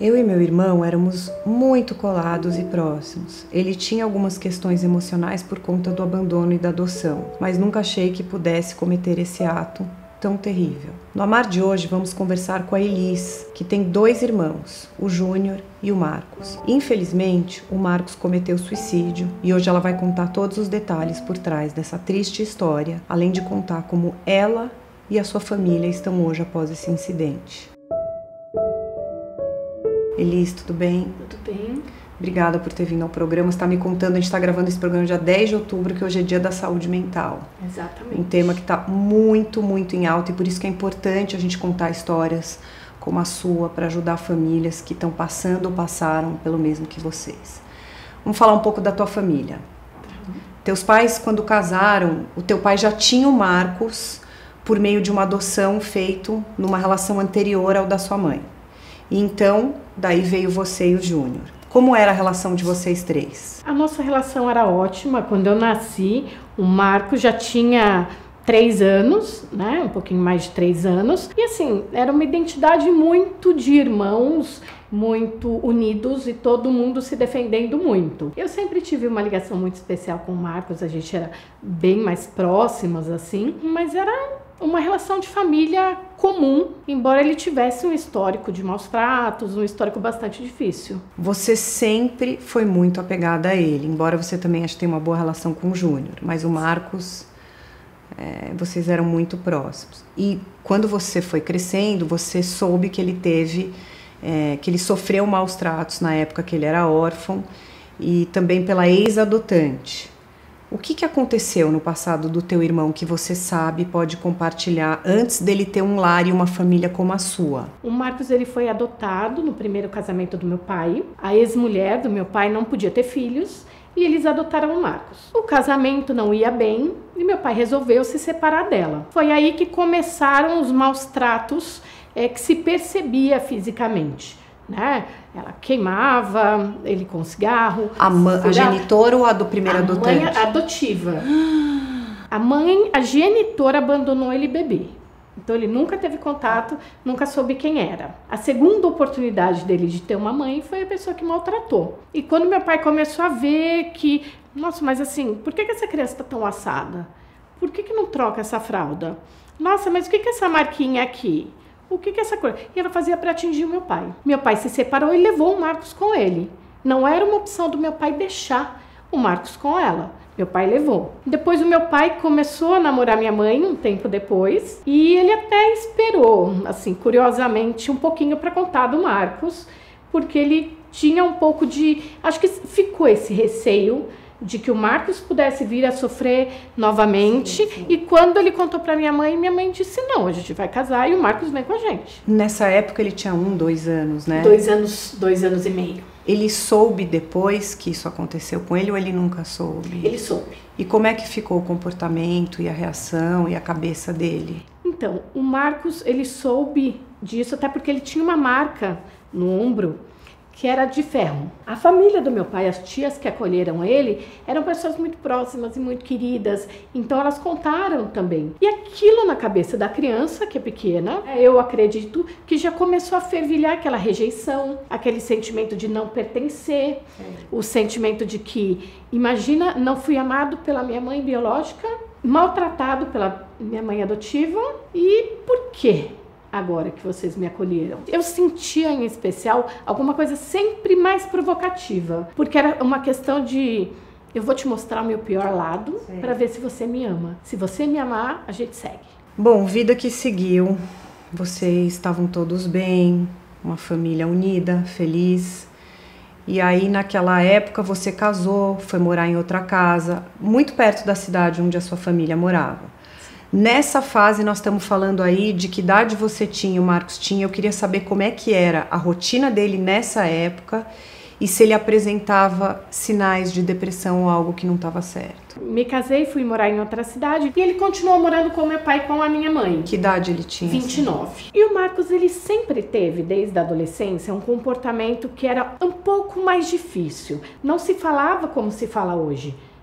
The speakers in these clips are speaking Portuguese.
Eu e meu irmão éramos muito colados e próximos. Ele tinha algumas questões emocionais por conta do abandono e da adoção, mas nunca achei que pudesse cometer esse ato tão terrível. No Amar de hoje vamos conversar com a Elis, que tem 2 irmãos, o Júnior e o Marcos. Infelizmente, o Marcos cometeu suicídio e hoje ela vai contar todos os detalhes por trás dessa triste história, além de contar como ela e a sua família estão hoje após esse incidente. Elis, tudo bem? Tudo bem. Obrigada por ter vindo ao programa. Você está me contando, a gente está gravando esse programa dia 10 de outubro, que hoje é dia da saúde mental. Exatamente. Um tema que está muito, muito em alta e por isso que é importante a gente contar histórias como a sua para ajudar famílias que estão passando ou passaram pelo mesmo que vocês. Vamos falar um pouco da tua família. Teus pais, quando casaram, o teu pai já tinha o Marcos por meio de uma adoção feito numa relação anterior ao da sua mãe. E então, daí veio você e o Júnior. Como era a relação de vocês 3? A nossa relação era ótima. Quando eu nasci, o Marcos já tinha 3 anos, né? Um pouquinho mais de 3 anos. E assim, era uma identidade muito de irmãos, muito unidos e todo mundo se defendendo muito. Eu sempre tive uma ligação muito especial com o Marcos, a gente era bem mais próximos assim, mas era uma relação de família comum, embora ele tivesse um histórico de maus tratos, um histórico bastante difícil. Você sempre foi muito apegada a ele, embora você também acho que tenha uma boa relação com o Júnior, mas o Marcos, vocês eram muito próximos. E quando você foi crescendo, você soube que ele teve, que ele sofreu maus tratos na época que ele era órfão e também pela ex-adotante. O que aconteceu no passado do teu irmão que você sabe e pode compartilhar antes dele ter um lar e uma família como a sua? O Marcos ele foi adotado no primeiro casamento do meu pai. A ex-mulher do meu pai não podia ter filhos e eles adotaram o Marcos. O casamento não ia bem e meu pai resolveu se separar dela. Foi aí que começaram os maus tratos que se percebia fisicamente. Né? Ela queimava ele com cigarro. A genitora ou a do primeiro adotante? A mãe adotiva. A genitora abandonou ele bebê. Então ele nunca teve contato, nunca soube quem era. A segunda oportunidade dele de ter uma mãe foi a pessoa que maltratou. E quando meu pai começou a ver que, nossa, mas assim, por que essa criança está tão assada? Por que não troca essa fralda? Nossa, mas o que é essa marquinha aqui? O que é essa coisa? E ela fazia para atingir o meu pai. Meu pai se separou e levou o Marcos com ele. Não era uma opção do meu pai deixar o Marcos com ela. Meu pai levou. Depois o meu pai começou a namorar minha mãe um tempo depois. E ele até esperou, assim, curiosamente, um pouquinho para contar do Marcos. Porque ele tinha um pouco de... Acho que ficou esse receio de que o Marcos pudesse vir a sofrer novamente. Sim. E quando ele contou pra minha mãe disse, não, a gente vai casar e o Marcos vem com a gente. Nessa época ele tinha 2 anos, né? 2 anos e meio. Ele soube depois que isso aconteceu com ele ou ele nunca soube? Ele soube. E como é que ficou o comportamento e a reação e a cabeça dele? Então, o Marcos, ele soube disso até porque ele tinha uma marca no ombro que era de ferro. A família do meu pai, as tias que acolheram ele, eram pessoas muito próximas e muito queridas, então elas contaram também. E aquilo na cabeça da criança, que é pequena, eu acredito que já começou a fervilhar aquela rejeição, aquele sentimento de não pertencer, o sentimento de que, imagina, não fui amado pela minha mãe biológica, maltratado pela minha mãe adotiva, e por quê? Agora que vocês me acolheram. Eu sentia em especial alguma coisa sempre mais provocativa, porque era uma questão de eu vou te mostrar o meu pior lado para ver se você me ama. Se você me amar, a gente segue. Bom, vida que seguiu, vocês estavam todos bem, uma família unida, feliz. E aí naquela época você casou, foi morar em outra casa, muito perto da cidade onde a sua família morava. Nessa fase nós estamos falando aí de que idade você tinha, o Marcos tinha. Eu queria saber como é que era a rotina dele nessa época e se ele apresentava sinais de depressão ou algo que não estava certo. Me casei, fui morar em outra cidade e ele continuou morando com meu pai e com a minha mãe. Que idade ele tinha? 29. Assim? E o Marcos, ele sempre teve, desde a adolescência, um comportamento que era um pouco mais difícil. Não se falava como se fala hoje.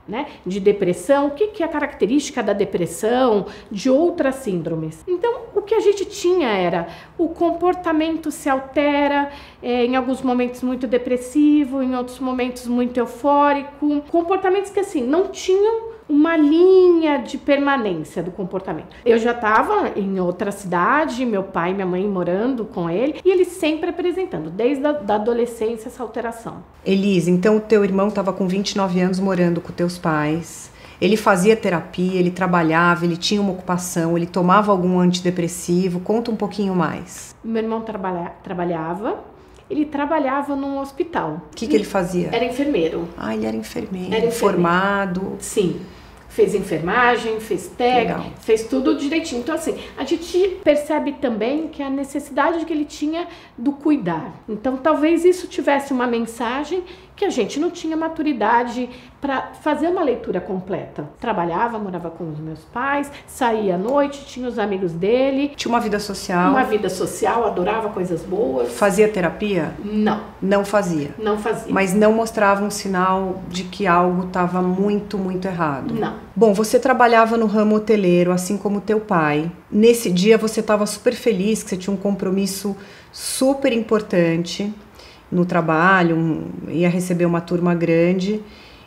né, de depressão, o que é a característica da depressão, de outras síndromes. Então, o que a gente tinha era o comportamento se altera, em alguns momentos muito depressivo, em outros momentos muito eufórico, comportamentos que assim, não tinham uma linha de permanência do comportamento. Eu já estava em outra cidade, meu pai e minha mãe morando com ele, e ele sempre apresentando, desde a adolescência, essa alteração. Elise, então o teu irmão estava com 29 anos morando com teus pais, ele fazia terapia, ele trabalhava, ele tinha uma ocupação, ele tomava algum antidepressivo? Conta um pouquinho mais. Meu irmão trabalhava, ele trabalhava num hospital. O que ele fazia? Era enfermeiro. Ah, ele era enfermeiro, formado. Sim. Fez enfermagem, fez técnica, fez tudo direitinho. Então, assim, a gente percebe também que a necessidade que ele tinha do cuidar. Então, talvez isso tivesse uma mensagem que a gente não tinha maturidade para fazer uma leitura completa. Trabalhava, morava com os meus pais, saía à noite, tinha os amigos dele. Tinha uma vida social? Uma vida social, adorava coisas boas. Fazia terapia? Não. Não fazia? Não fazia. Mas não mostrava um sinal de que algo estava muito, muito errado? Não. Bom, você trabalhava no ramo hoteleiro, assim como teu pai. Nesse dia você estava super feliz, que você tinha um compromisso super importante no trabalho, ia receber uma turma grande,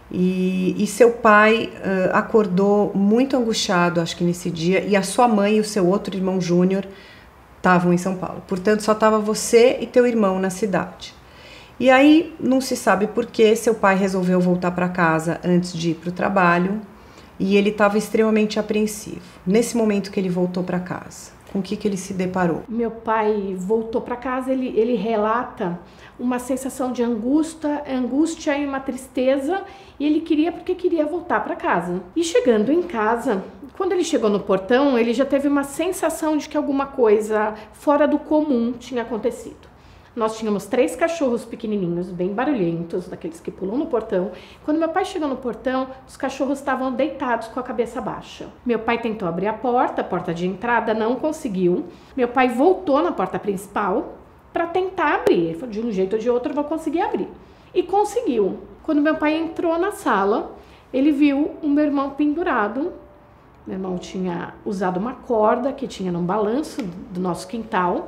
e seu pai acordou muito angustiado, acho que nesse dia, e a sua mãe e o seu outro irmão Júnior estavam em São Paulo. Portanto, só estava você e teu irmão na cidade. E aí, não se sabe por que, seu pai resolveu voltar para casa antes de ir para o trabalho, e ele estava extremamente apreensivo. Nesse momento que ele voltou para casa, com o que ele se deparou? Meu pai voltou para casa, ele relata uma sensação de angústia e uma tristeza, e ele queria voltar para casa. E chegando em casa, quando ele chegou no portão, ele já teve uma sensação de que alguma coisa fora do comum tinha acontecido. Nós tínhamos 3 cachorros pequenininhos, bem barulhentos, daqueles que pulam no portão. Quando meu pai chegou no portão, os cachorros estavam deitados com a cabeça baixa. Meu pai tentou abrir a porta de entrada, não conseguiu. Meu pai voltou na porta principal para tentar abrir. Ele falou, de um jeito ou de outro eu vou conseguir abrir. E conseguiu. Quando meu pai entrou na sala, ele viu o meu irmão pendurado. Meu irmão tinha usado uma corda que tinha num balanço do nosso quintal,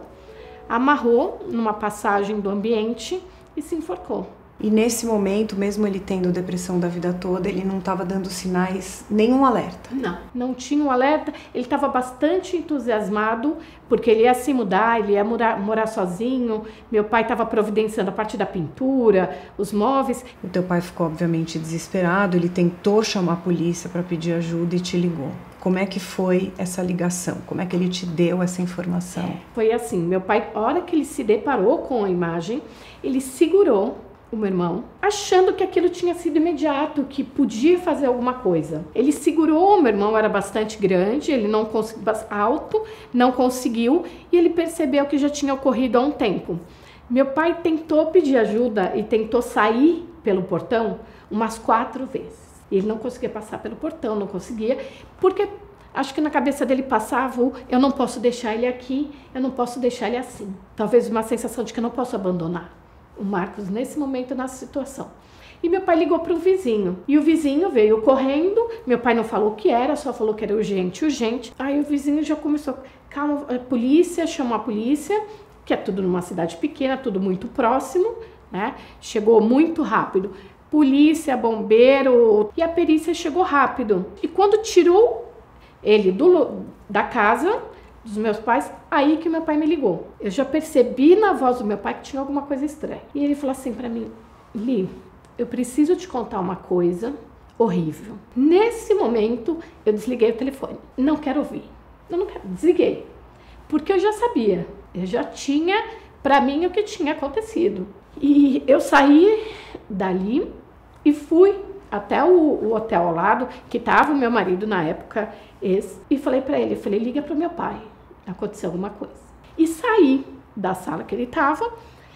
amarrou numa passagem do ambiente e se enforcou. E nesse momento, mesmo ele tendo depressão da vida toda, ele não estava dando sinais, nenhum alerta? Não tinha um alerta. Ele estava bastante entusiasmado, porque ele ia se mudar, ele ia morar sozinho. Meu pai estava providenciando a parte da pintura, os móveis. O teu pai ficou obviamente desesperado, ele tentou chamar a polícia para pedir ajuda e te ligou. Como é que foi essa ligação? Como é que ele te deu essa informação? Foi assim, meu pai, a hora que ele se deparou com a imagem, ele segurou o meu irmão, achando que aquilo tinha sido imediato, que podia fazer alguma coisa. Ele segurou, meu irmão era bastante grande, ele não conseguiu, alto, não conseguiu, e ele percebeu que já tinha ocorrido há um tempo. Meu pai tentou pedir ajuda e tentou sair pelo portão umas 4 vezes. Ele não conseguia passar pelo portão, não conseguia, porque acho que na cabeça dele passava eu não posso deixar ele aqui, eu não posso deixar ele assim. Talvez uma sensação de que eu não posso abandonar o Marcos nesse momento, nessa situação. E meu pai ligou para o vizinho. E o vizinho veio correndo. Meu pai não falou o que era, só falou que era urgente. Aí o vizinho já começou, calma, polícia, chamou a polícia, que é tudo numa cidade pequena, tudo muito próximo, né? Chegou muito rápido. Polícia, bombeiro, e a perícia chegou rápido. E quando tirou ele da casa dos meus pais, aí que meu pai me ligou. Eu já percebi na voz do meu pai que tinha alguma coisa estranha. E ele falou assim pra mim, Li, eu preciso te contar uma coisa horrível. Nesse momento, eu desliguei o telefone. Não quero ouvir. Eu não quero, desliguei. Porque eu já sabia, eu já tinha pra mim o que tinha acontecido. E eu saí dali e fui até o hotel ao lado, que tava o meu marido na época, e falei pra ele, liga pro meu pai, aconteceu alguma coisa. E saí da sala que ele tava,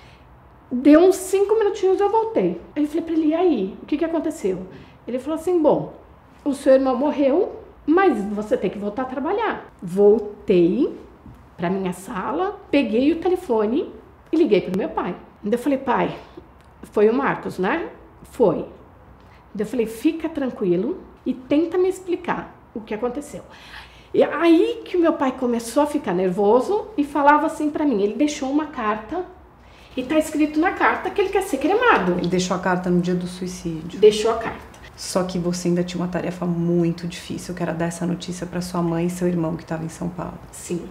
deu uns 5 minutinhos eu voltei. Aí eu falei pra ele, e aí, o que aconteceu? Ele falou assim, bom, o seu irmão morreu, mas você tem que voltar a trabalhar. Voltei pra minha sala, peguei o telefone e liguei pro meu pai. Eu falei, pai, foi o Marcos, né? Foi. Eu falei, fica tranquilo e tenta me explicar o que aconteceu. E aí que o meu pai começou a ficar nervoso e falava assim pra mim, ele deixou uma carta e tá escrito na carta que ele quer ser cremado. Ele deixou a carta no dia do suicídio. Deixou a carta. Só que você ainda tinha uma tarefa muito difícil, que era dar essa notícia para sua mãe e seu irmão que estava em São Paulo. Sim.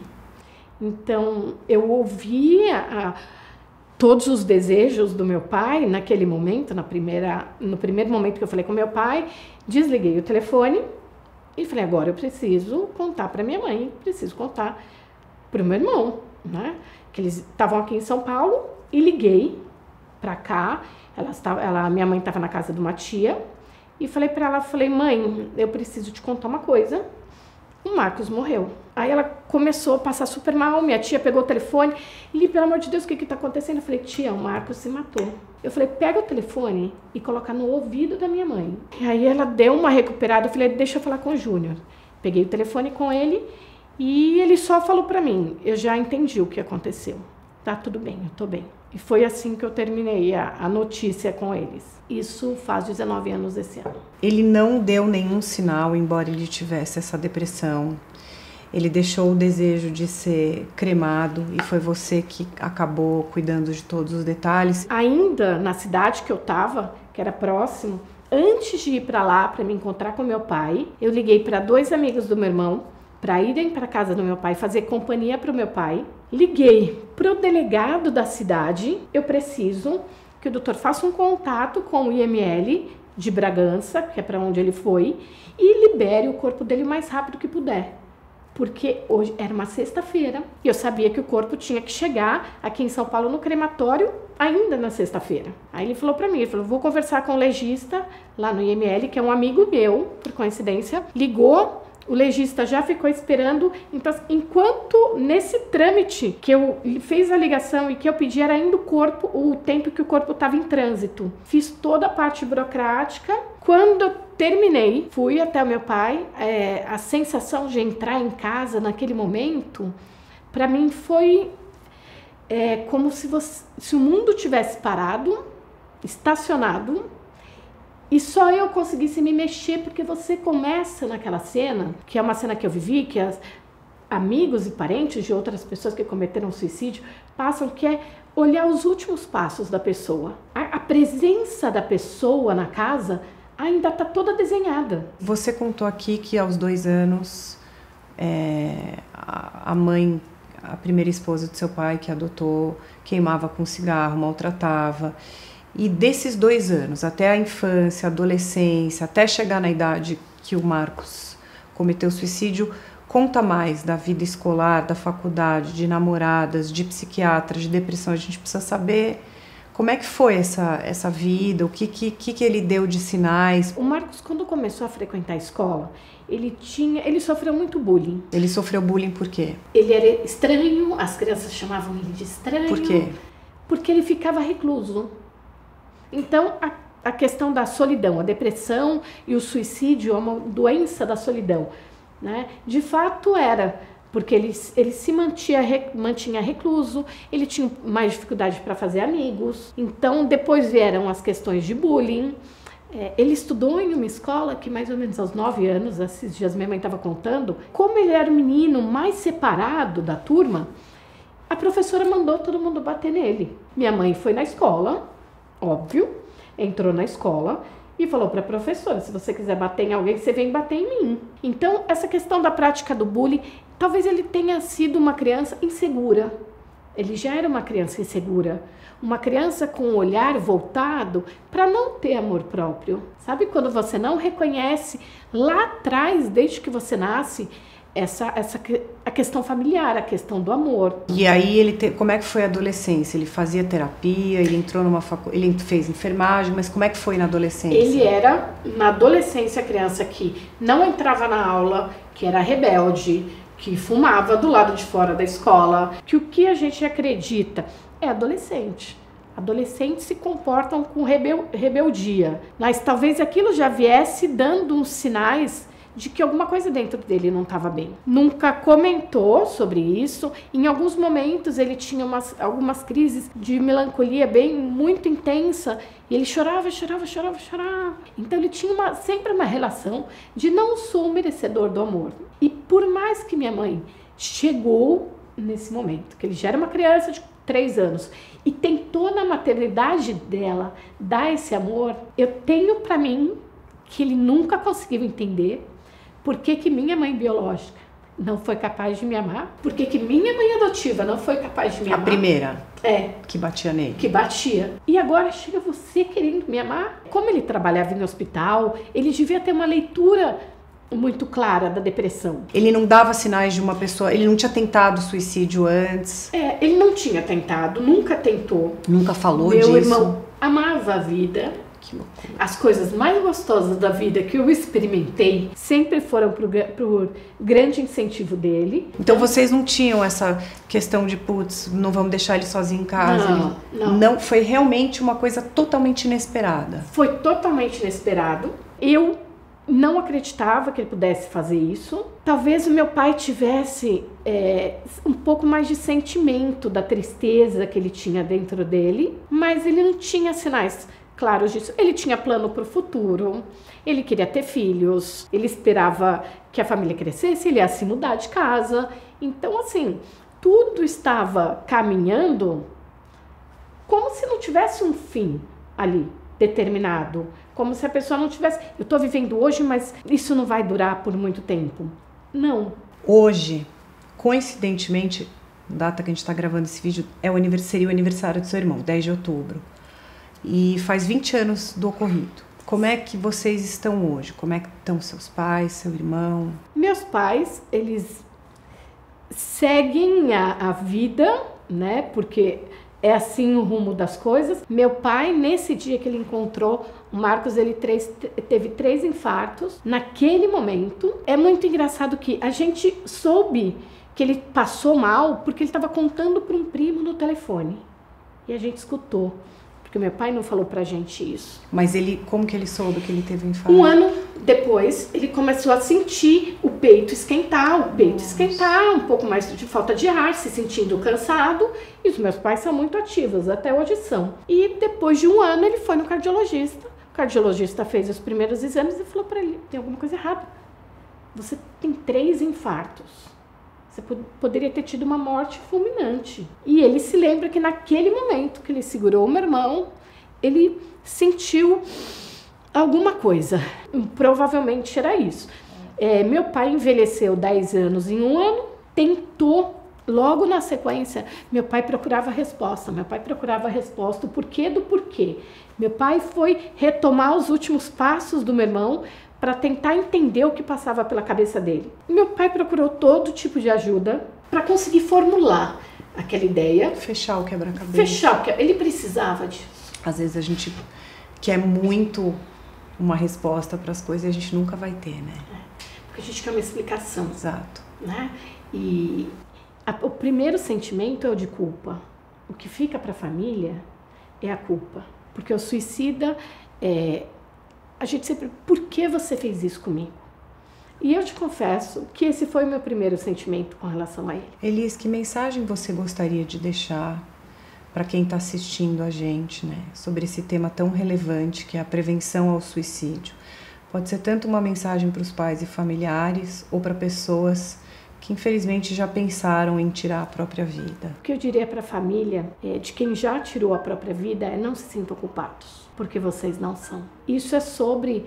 Então, eu ouvia todos os desejos do meu pai naquele momento, no primeiro momento que eu falei com meu pai, desliguei o telefone e falei, agora eu preciso contar para minha mãe, preciso contar para o meu irmão, né? Que eles estavam aqui em São Paulo e liguei para cá. Minha mãe estava na casa de uma tia. E falei pra ela, mãe, eu preciso te contar uma coisa. O Marcos morreu. Aí ela começou a passar super mal, minha tia pegou o telefone. Li, pelo amor de Deus, o que tá acontecendo? Eu falei, tia, o Marcos se matou. Eu falei, pega o telefone e coloca no ouvido da minha mãe. E aí ela deu uma recuperada, eu falei, deixa eu falar com o Júnior. Peguei o telefone com ele e ele só falou pra mim, eu já entendi o que aconteceu. Tá tudo bem, eu tô bem. E foi assim que eu terminei a notícia com eles. Isso faz 19 anos esse ano. Ele não deu nenhum sinal, embora ele tivesse essa depressão. Ele deixou o desejo de ser cremado e foi você que acabou cuidando de todos os detalhes. Ainda na cidade que eu estava, que era próximo, antes de ir para lá para me encontrar com meu pai, eu liguei para 2 amigos do meu irmão para irem para casa do meu pai, fazer companhia para o meu pai. Liguei para o delegado da cidade, eu preciso que o doutor faça um contato com o IML de Bragança, que é para onde ele foi, e libere o corpo dele o mais rápido que puder. Porque hoje era uma sexta-feira e eu sabia que o corpo tinha que chegar aqui em São Paulo no crematório ainda na sexta-feira. Aí ele falou para mim, ele falou, vou conversar com o legista lá no IML, que é um amigo meu, por coincidência, ligou. O legista já ficou esperando, então enquanto nesse trâmite que eu fiz a ligação e que eu pedi era ainda o tempo que o corpo estava em trânsito. Fiz toda a parte burocrática. Quando eu terminei, fui até o meu pai, a sensação de entrar em casa naquele momento, para mim foi como se o mundo tivesse parado, estacionado, e só eu conseguisse me mexer, porque você começa naquela cena, que é uma cena que eu vivi, que amigos e parentes de outras pessoas que cometeram suicídio passam, que é olhar os últimos passos da pessoa. A presença da pessoa na casa ainda está toda desenhada. Você contou aqui que aos 2 anos, a mãe, a primeira esposa de seu pai que adotou, queimava com cigarro, maltratava. E desses 2 anos, até a infância, a adolescência, até chegar na idade que o Marcos cometeu suicídio, conta mais da vida escolar, da faculdade, de namoradas, de psiquiatra, de depressão. A gente precisa saber como é que foi essa vida, o que ele deu de sinais. O Marcos, quando começou a frequentar a escola, ele sofreu muito bullying. Ele sofreu bullying por quê? Ele era estranho, as crianças chamavam ele de estranho. Por quê? Porque ele ficava recluso. Então, a questão da solidão, a depressão e o suicídio é uma doença da solidão, né? De fato era, porque ele se mantinha recluso, ele tinha mais dificuldade para fazer amigos. Então, depois vieram as questões de bullying. Ele estudou em uma escola que mais ou menos aos 9 anos, esses dias minha mãe estava contando, como ele era o menino mais separado da turma, a professora mandou todo mundo bater nele. Minha mãe foi na escola, óbvio, entrou na escola e falou para a professora, se você quiser bater em alguém, você vem bater em mim. Então, essa questão da prática do bullying, talvez ele tenha sido uma criança insegura. Ele já era uma criança insegura. Uma criança com o olhar voltado para não ter amor próprio. Sabe quando você não reconhece lá atrás, desde que você nasce, a questão familiar, a questão do amor. E aí como é que foi a adolescência? Ele fazia terapia, ele entrou ele fez enfermagem, mas como é que foi na adolescência? Ele era, na adolescência, criança que não entrava na aula, que era rebelde, que fumava do lado de fora da escola, que o que a gente acredita é adolescente. Adolescentes se comportam com rebeldia, mas talvez aquilo já viesse dando uns sinais de que alguma coisa dentro dele não estava bem. Nunca comentou sobre isso. Em alguns momentos ele tinha algumas crises de melancolia muito intensa e ele chorava. Então ele tinha sempre uma relação de não sou merecedor do amor. E por mais que minha mãe chegou nesse momento, que ele já era uma criança de 3 anos e tentou na maternidade dela dar esse amor, eu tenho para mim que ele nunca conseguiu entender por que minha mãe biológica não foi capaz de me amar, por que minha mãe adotiva não foi capaz de me amar. A primeira? É. Que batia nele? Que batia. E agora chega você querendo me amar? Como ele trabalhava no hospital, ele devia ter uma leitura muito clara da depressão. Ele não dava sinais de uma pessoa, ele não tinha tentado suicídio antes? Ele não tinha tentado, nunca tentou. Nunca falou disso? Meu irmão amava a vida. Que loucura. As coisas mais gostosas da vida que eu experimentei sempre foram pro grande incentivo dele. Então vocês não tinham essa questão de, putz, não vamos deixar ele sozinho em casa? Não. Foi realmente uma coisa totalmente inesperada? Foi totalmente inesperado. Eu não acreditava que ele pudesse fazer isso. Talvez o meu pai tivesse um pouco mais de sentimento da tristeza que ele tinha dentro dele, mas ele não tinha sinais claros disso. Ele tinha plano para o futuro, ele queria ter filhos, ele esperava que a família crescesse, ele ia se mudar de casa. Então, assim, tudo estava caminhando como se não tivesse um fim ali determinado. Como se a pessoa não tivesse... Eu tô vivendo hoje, mas isso não vai durar por muito tempo. Não. Hoje, coincidentemente, data que a gente tá gravando esse vídeo, seria o aniversário do seu irmão, 10 de outubro. E faz 20 anos do ocorrido. Como é que vocês estão hoje? Como é que estão seus pais, seu irmão? Meus pais, eles seguem a vida, né? Porque é assim o rumo das coisas. Meu pai, nesse dia que ele encontrou o Marcos, ele teve 3 infartos. Naquele momento, é muito engraçado que a gente soube que ele passou mal porque ele estava contando para um primo no telefone. E a gente escutou. Porque meu pai não falou pra gente isso. Mas como que ele soube que ele teve um infarto? 1 ano depois, ele começou a sentir o peito esquentar, um pouco mais de falta de ar, se sentindo cansado. E os meus pais são muito ativos, até hoje são. E depois de 1 ano, ele foi no cardiologista. O cardiologista fez os primeiros exames e falou pra ele, tem alguma coisa errada. Você tem 3 infartos. Você poderia ter tido uma morte fulminante. E ele se lembra que naquele momento que ele segurou o meu irmão, ele sentiu alguma coisa. Provavelmente era isso. Meu pai envelheceu 10 anos em 1 ano, tentou, logo na sequência, meu pai procurava a resposta. O porquê do porquê. Meu pai foi retomar os últimos passos do meu irmão, para tentar entender o que passava pela cabeça dele. Meu pai procurou todo tipo de ajuda para conseguir formular aquela ideia. Fechar o quebra-cabeça. Ele precisava disso. Às vezes a gente quer muito uma resposta para as coisas e a gente nunca vai ter, né? Porque a gente quer uma explicação. Exato. Né? E o primeiro sentimento é o de culpa. O que fica para a família é a culpa. Porque o suicida a gente sempre, por que você fez isso comigo? E eu te confesso que esse foi o meu primeiro sentimento com relação a ele. Elis, que mensagem você gostaria de deixar para quem está assistindo a gente, né? Sobre esse tema tão relevante que é a prevenção ao suicídio. Pode ser tanto uma mensagem para os pais e familiares ou para pessoas que infelizmente já pensaram em tirar a própria vida. O que eu diria para a família de quem já tirou a própria vida é não se sintam culpados, porque vocês não são. Isso é sobre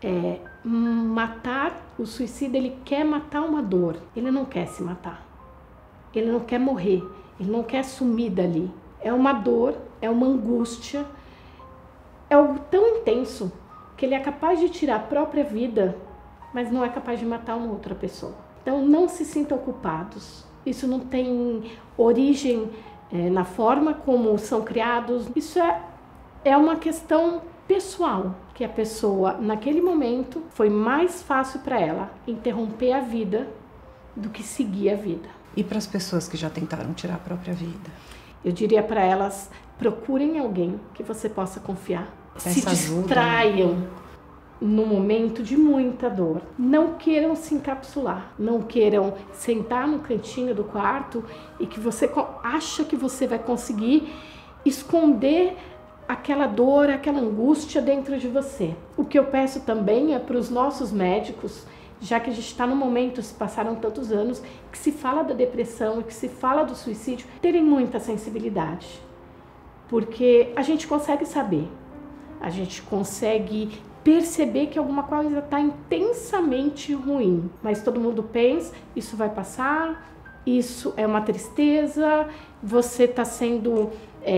matar. O suicida, ele quer matar uma dor, ele não quer se matar, ele não quer morrer, ele não quer sumir dali. É uma dor, é uma angústia, é algo tão intenso que ele é capaz de tirar a própria vida, mas não é capaz de matar uma outra pessoa. Então não se sintam culpados, isso não tem origem na forma como são criados, isso é uma questão pessoal, que a pessoa naquele momento foi mais fácil para ela interromper a vida do que seguir a vida. E para as pessoas que já tentaram tirar a própria vida? Eu diria para elas, procurem alguém que você possa confiar. Se distraiam, num momento de muita dor. Não queiram se encapsular, não queiram sentar no cantinho do quarto e que você acha que você vai conseguir esconder aquela dor, aquela angústia dentro de você. O que eu peço também é para os nossos médicos, já que a gente está no momento, se passaram tantos anos, que se fala da depressão e que se fala do suicídio, terem muita sensibilidade. Porque a gente consegue saber, a gente consegue perceber que alguma coisa está intensamente ruim. Mas todo mundo pensa, isso vai passar, isso é uma tristeza, você está sendo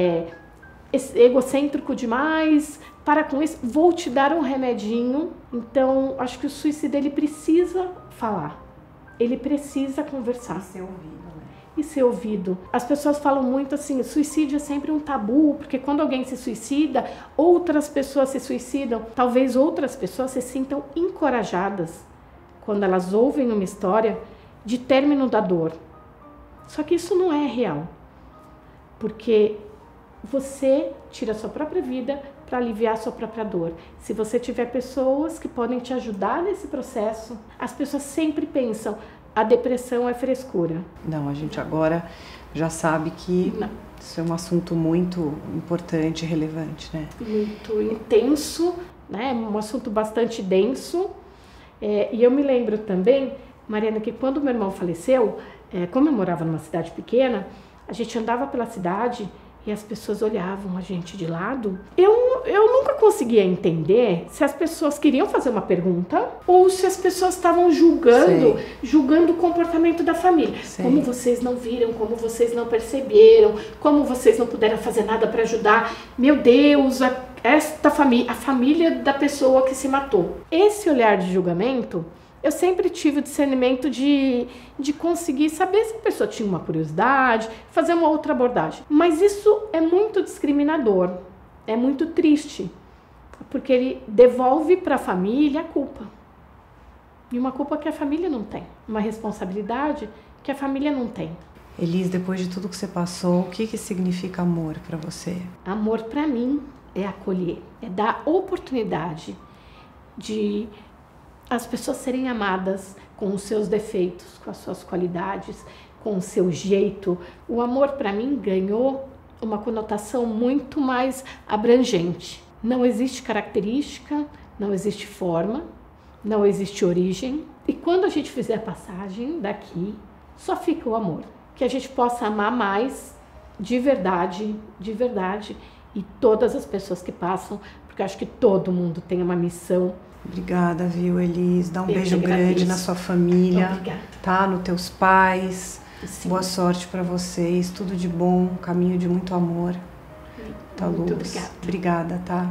egocêntrico demais, para com isso, vou te dar um remedinho. Então, acho que o suicida, ele precisa falar, ele precisa conversar. E ser ouvido, né? E ser ouvido. As pessoas falam muito assim, suicídio é sempre um tabu, porque quando alguém se suicida, outras pessoas se suicidam, talvez outras pessoas se sintam encorajadas quando elas ouvem uma história de término da dor. Só que isso não é real, porque você tira a sua própria vida para aliviar a sua própria dor. Se você tiver pessoas que podem te ajudar nesse processo, as pessoas sempre pensam, a depressão é frescura. Não, a gente agora já sabe que isso é um assunto muito importante e relevante, né? Muito intenso, né? Um assunto bastante denso. E eu me lembro também, Mariana, que quando meu irmão faleceu, como eu morava numa cidade pequena, a gente andava pela cidade e as pessoas olhavam a gente de lado. Eu nunca conseguia entender se as pessoas queriam fazer uma pergunta ou se as pessoas estavam julgando o comportamento da família. Sei. Como vocês não viram, como vocês não perceberam, como vocês não puderam fazer nada para ajudar. Meu Deus, esta família, a família da pessoa que se matou. Esse olhar de julgamento, eu sempre tive o discernimento de conseguir saber se a pessoa tinha uma curiosidade, fazer uma outra abordagem. Mas isso é muito discriminador, é muito triste, porque ele devolve para a família a culpa. E uma culpa que a família não tem, uma responsabilidade que a família não tem. Elis, depois de tudo que você passou, o que significa amor para você? Amor para mim é acolher, é dar oportunidade de as pessoas serem amadas com os seus defeitos, com as suas qualidades, com o seu jeito. O amor, para mim, ganhou uma conotação muito mais abrangente. Não existe característica, não existe forma, não existe origem. E quando a gente fizer a passagem daqui, só fica o amor. Que a gente possa amar mais, de verdade, e todas as pessoas que passam, porque eu acho que todo mundo tem uma missão. Obrigada, viu, Elis? Dá um beijo grande na sua família, Obrigada. Tá? Nos teus pais. Sim. Boa sorte para vocês, tudo de bom, caminho de muito amor. Tá, Muito Luz? obrigada. Obrigada, tá?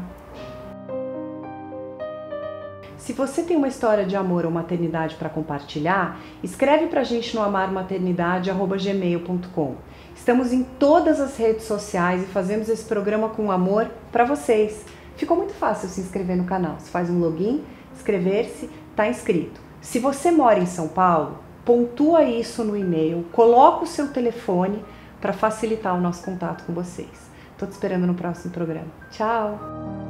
Se você tem uma história de amor ou maternidade para compartilhar, escreve pra gente no amarmaternidade@gmail.com. Estamos em todas as redes sociais e fazemos esse programa com amor para vocês. Ficou muito fácil se inscrever no canal. Você faz um login, inscrever-se, tá inscrito. Se você mora em São Paulo, pontua isso no e-mail, coloca o seu telefone para facilitar o nosso contato com vocês. Tô te esperando no próximo programa. Tchau!